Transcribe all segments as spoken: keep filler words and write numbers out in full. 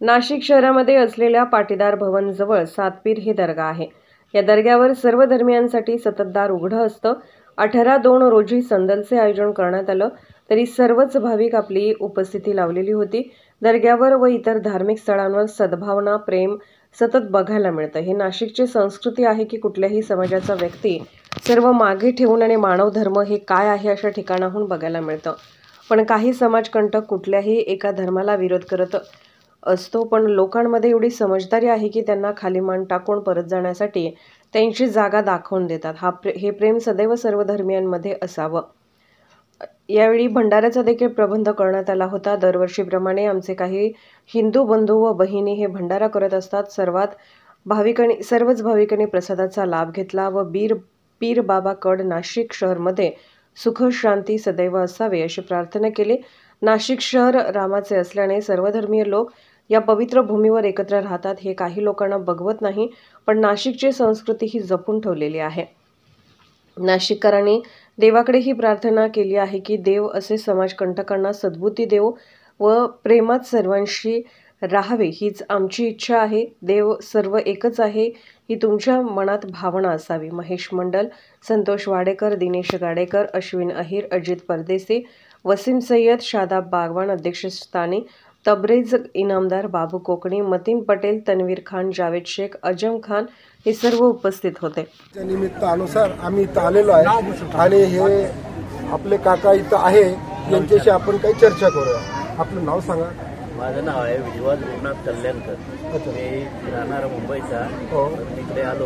नाशिक शहरामध्ये असलेल्या पाटीदार भवन जवळ सातपीर ही दर्गा आहे। या दर्ग्यावर सर्व धर्मियांसाठी सततदार उघडं असतं। अठरा दोन रोजी संदलचे आयोजन करण्यात आलं, तरी सर्वच भाविक आपली उपस्थिती लावलेली होती। दर्ग्यावर व इतर धार्मिक स्थळांवर सद्भावना, प्रेम सतत बघायला मिळतं। हे नाशिकची संस्कृती आहे की कुठल्याही समाजाचा व्यक्ती सर्व मागे ठेवून आणि मानव धर्म हे काय आहे अशा ठिकाणाहून बघायला मिळतं। पण काही समाजकंटक कुठल्याही एका धर्माला विरोध करत असतो, पण लोकांमध्ये एवढी समजदारी आहे की त्यांना खाली मान टाकून परत जाण्यासाठी त्यांची जागा दाखवून देतात। हा प्रे हे प्रेम सदैव सर्व धर्मियांमध्ये असावं। यावेळी भंडाऱ्याचा देखील प्रबंध करण्यात आला होता। दरवर्षीप्रमाणे आमचे काही हिंदू बंधू व बहिणी हे भंडारा करत असतात। सर्वात भाविकांनी सर्वच भाविकांनी प्रसादाचा लाभ घेतला व बीर पीर बाबा कड नाशिक शहरमध्ये सुख शांती सदैव असावे अशी प्रार्थना केली। नाशिक शहर रामाचे असल्याने सर्वधर्मीय लोक या पवित्र भूमीवर एकत्र राहतात। हे काही लोकांना बघवत नाही, पण नाशिकची संस्कृती ही जपून ठेवलेली आहे। नाशिककरांनी देवाकडे ही प्रार्थना केली आहे की देव असे समाजकंटकांना सद्बुद्धी देव व प्रेमात सर्वांशी राहावे हीच आमची इच्छा आहे। देव सर्व एकच आहे ही तुमच्या मनात भावना असावी। महेश मंडल, संतोष वाडेकर, दिनेश गाडेकर, अश्विन अहिर, अजित परदेसी, वसीम सय्यद, शादाब बागवान अध्यक्षस्थानी, तबरेज इनामदार, बाबू कोकणी, मतीन पटेल, तन्वीर खान, जावेद शेख, अजम खान हे सर्व उपस्थित होते। निमित्तानुसार आम्ही इथं आलेलो आहे आणि हे आपले काका इथं आहे, यांच्याशी आपण काही चर्चा करूया। आपलं नाव सांगा। माझं नाव आहे विजवाद गुरुनाथ कल्याणकर। मी राहणार मुंबईचा। मी इकडे आलो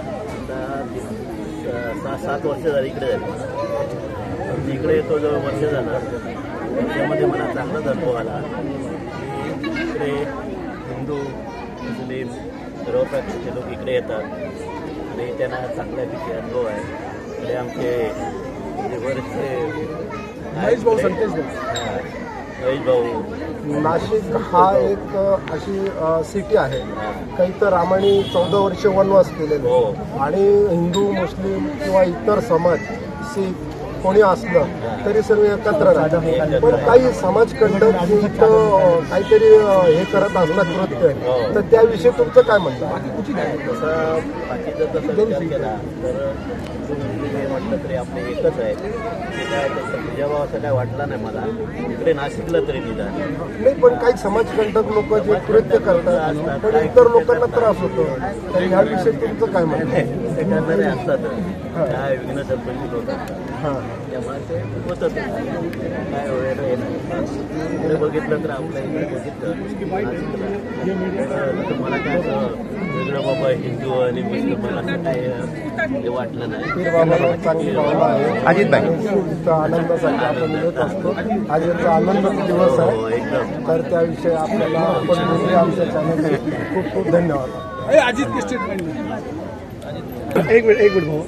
सहा सात वर्ष झाली इकडे झाली। इकडे येतो जवळ वर्ष झालं। त्यामध्ये मला चांगला अनुभव आला की इकडे हिंदू मुस्लिम सर्व प्रकारचे लोक इकडे येतात आणि त्यांना चांगल्यापैकी अनुभव आहे। इकडे आमचे बरेचसे महेश भाऊ संतेश महेश भाऊ। नाशिक हा एक अशी सिटी आहे काही तर रामाने चौदा वर्ष वनवास केलेले आणि हिंदू मुस्लिम किंवा इतर समाज सिख कोणी असलं तरी सर्व एकत्र राहतात। पण काही समाजकंटक इथं काहीतरी हे करत असतात कृत्य, तर त्याविषयी तुमचं काय म्हणणं आहे? तसं बाकीचं तसं विचार केला तर हे म्हटलं तरी आपले एकच आहे। ते काय तसं तुझ्याभाव असं काय वाटलं नाही मला इकडे नाशिकला तरी निदान नाही। पण काही समाजकंटक लोक जे कृत्य करतात तर इतर लोकांना त्रास होतो, तर ह्याविषयी तुमचं काय म्हणणं आहे? ते करणारे असतात काय विघ्न सरपंच होतात त्यामुळे ते होतच काय वगैरे इकडे बघितलं तर आपल्या इकडे बघितलं तर मला काय असं वेगळं बाबा हिंदू आणि मुस्लिम मला असं काय हे वाटलं नाही। चांगली भावना आहे अजित भाई, आनंदासाठी आपण येत असतो। आज यांचा आनंदाचा दिवस आहे एकदम, तर त्याविषयी आपल्याला आपण बोलूया आमच्या चॅनलचे। खूप खूप धन्यवाद। अजित स्टेटमेंट एक मिनिट एक मिनिट भाऊ।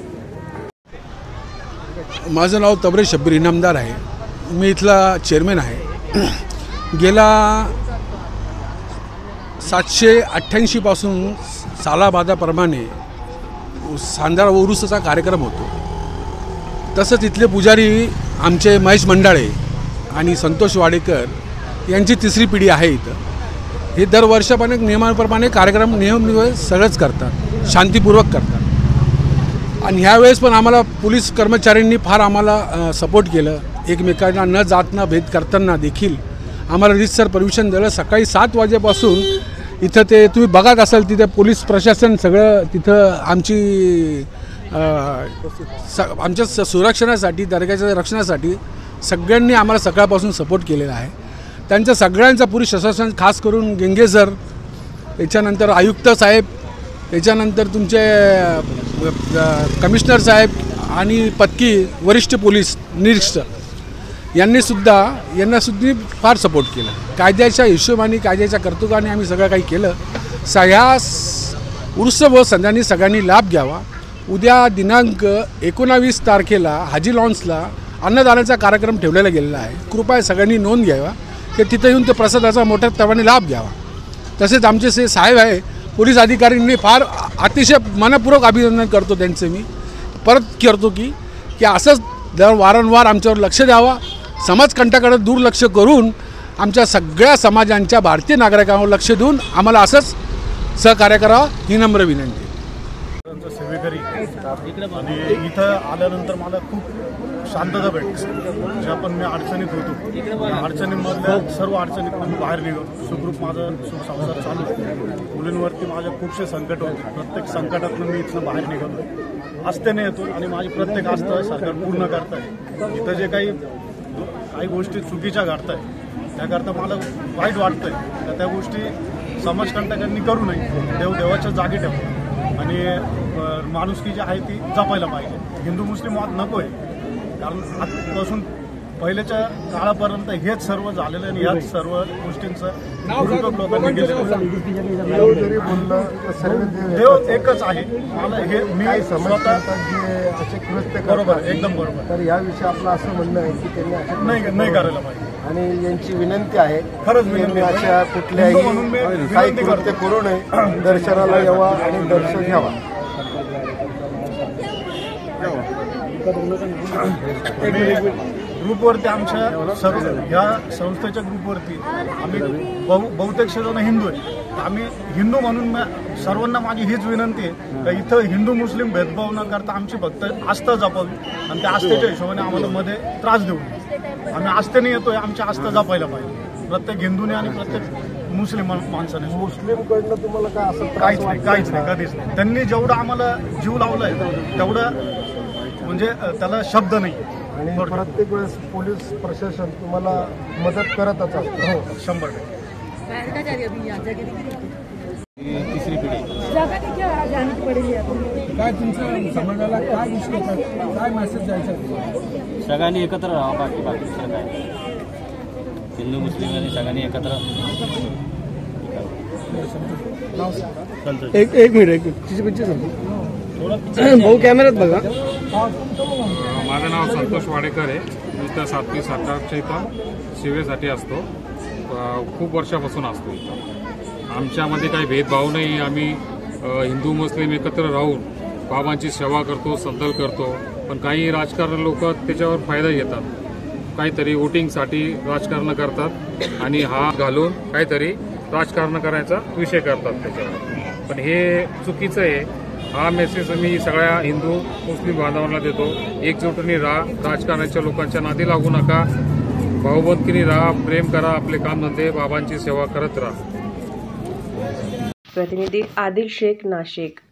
माझं नाव तबरेज शब्बीर इनामदार आहे। मी इथला चेअरमॅन आहे। गेला सातशे अठ्ठ्याऐंशी पासून सालाबादाप्रमाणे सांधार उरुसाचा कार्यक्रम होतो। तसंच इथले पुजारी आमचे महेश मंडाळे आणि संतोष वाडेकर यांची तिसरी पिढी आहे इथं। हे दरवर्षाप्रमाणे नियमाप्रमाणे कार्यक्रम नियम सगळंच करतात, शांतीपूर्वक करतात। आणि ह्यावेळेस पण आम्हाला पोलीस कर्मचाऱ्यांनी फार आम्हाला सपोर्ट केलं। एकमेकांना न जात न भेद करताना देखील आम्हाला रीतसर परमिशन दिलं। सकाळी सात वाजेपासून इथं ते तुम्ही बघत असाल तिथे पोलीस प्रशासन सगळं तिथं आमची स आमच्या सुरक्षणासाठी दर्ग्याच्या रक्षणासाठी सगळ्यांनी आम्हाला सकाळपासून सपोर्ट केलेला आहे। त्यांच्या सगळ्यांचा पोलीस प्रशासन खास करून गेंगे सर, त्याच्यानंतर आयुक्त साहेब, त्याच्यानंतर तुमचे कमिशनर साहेब आणि पत्की वरिष्ठ पोलीस निरीक्षक यांनीसुद्धा यांनासुद्धा फार सपोर्ट केला। कायद्याच्या हिशोबाने कायद्याच्या कर्तृत्वाने आम्ही सगळं काही केलं। सगळ्या उर्स व संध्यानी सगळ्यांनी लाभ घ्यावा। उद्या दिनांक एकोणावीस तारखेला हाजी लॉन्सला अन्नदानाचा कार्यक्रम ठेवलेला गेलेला आहे। कृपया सगळ्यांनी नोंद घ्यावा की तिथे येऊन ते प्रसादाचा मोठ्या तवाने लाभ घ्यावा। तसेच आमचे से साहेब आहे पोलीस अधिकाऱ्यांनी फार अतिशय मनपूर्वक अभिनंदन करतो त्यांचे। मी परत करतो की की असंच वारंवार आमच्यावर लक्ष द्यावा। समाजकंटाकडे दुर्लक्ष करून आमच्या सगळ्या समाजांच्या भारतीय नागरिकांवर लक्ष देऊन आम्हाला असंच सहकार्य करावं ही नम्र विनंती. सेवेकरी आणि इथं आल्यानंतर मला खूप शांतता भेटते. ज्या पण मी अडचणीत होतो अडचणींमधल्या सर्व अडचणीतून मी बाहेर निघतो. सुखरूप माझं सुख संसार चालू आहे. मुलींवरती माझे खूपसे संकट होते. प्रत्येक संकटातून मी इथनं बाहेर निघतो. आस्थेने येतो आणि माझी प्रत्येक आस्था सरकार पूर्ण करत आहे. इथं जे काही काही गोष्टी चुकीच्या घडत आहे त्याकरता मला वाईट वाटतंय. तर त्या गोष्टी समाजकंटकांनी करू नये. देव देवाच्या जागी ठेवतो आणि माणुसकी जी आहे ती जपायला पाहिजे. हिंदू मुस्लिम वाद नको आहे. कारण आजपासून पहिल्याच्या काळापर्यंत हेच सर्व झालेलं आणि याच सर्व गोष्टींचं गुरुत्व लोकांनी केलेलं. जरी बोललं तर सर्व देव एकच आहे. मला हे मी स्वतः जे असे कृत्य बरोबर एकदम बरोबर. तर याविषयी आपलं असं म्हणणं आहे की त्यांनी असे नाही नाही करायला पाहिजे. आणि यांची विनंती आहे खरंच की विनंती यांनी अशा कुठल्याही काही कृत्य करू नये. दर्शनाला यावा आणि दर्शन घ्यावा. ग्रुपवरती आमच्या सर्व ह्या संस्थेच्या ग्रुपवरती आम्ही बहु बहुतेक जण हिंदू आहे. आम्ही हिंदू म्हणून सर्वांना माझी हीच विनंती आहे की इथं हिंदू मुस्लिम भेदभाव न करता आमची फक्त आस्था जपावी आणि त्या आस्थेच्या हिशोबाने आम्हाला मध्ये त्रास देऊ नये. आम्ही आस्थेने येतोय. आमची आस्था जपायला पाहिजे प्रत्येक हिंदूने आणि प्रत्येक मुस्लिम माणसाने. मुस्लिमकडनं तुम्हाला काय असं काहीच नाही काहीच नाही कधीच नाही. त्यांनी जेवढं आम्हाला जीव लावलाय तेवढं म्हणजे त्याला शब्द नाही. आणि प्रत्येक वेळेस पोलीस प्रशासन तुम्हाला मदत करतच असतं. हो शंभर टक्के. तिसरी पिढी काय तुमचं समाजाला काय विषय काय मेसेज द्यायचा? सगळ्यांनी एकत्र राहावं. बाकी बाकी दुसरं काय. हिंदू मुस्लिम आणि सगळ्यांनी एकत्र. एक एक मिनिट एक भाऊ कॅमेऱ्यात बघा. माझं नाव संतोष वाडेकर आहे. मी इथं सातवी सातारच्या इथं सेवेसाठी असतो. खूप वर्षापासून असतो इथं. आमच्यामध्ये काही भेदभाव नाही. आम्ही हिंदू मुस्लिम एकत्र राहून बाबांची सेवा करतो, संदल करतो. पण काही राजकारण लोक त्याच्यावर फायदा घेतात. काहीतरी वोटिंगसाठी राजकारण करतात आणि हा घालून काहीतरी राजकारण करायचा विषय करतात त्याच्यावर. पण हे चुकीचं आहे. हा मेसेज मी सगळ्या हिंदू मुस्लिम बांधवांना देतो. एकजुटीने राहा. राजकारणाच्या लोकांच्या नादी लागू नका. भाऊबंदकीने राहा. प्रेम करा. आपले कामधंदे बाबांची सेवा करत राहा. प्रतिनिधी आदिल शेख, नाशिक.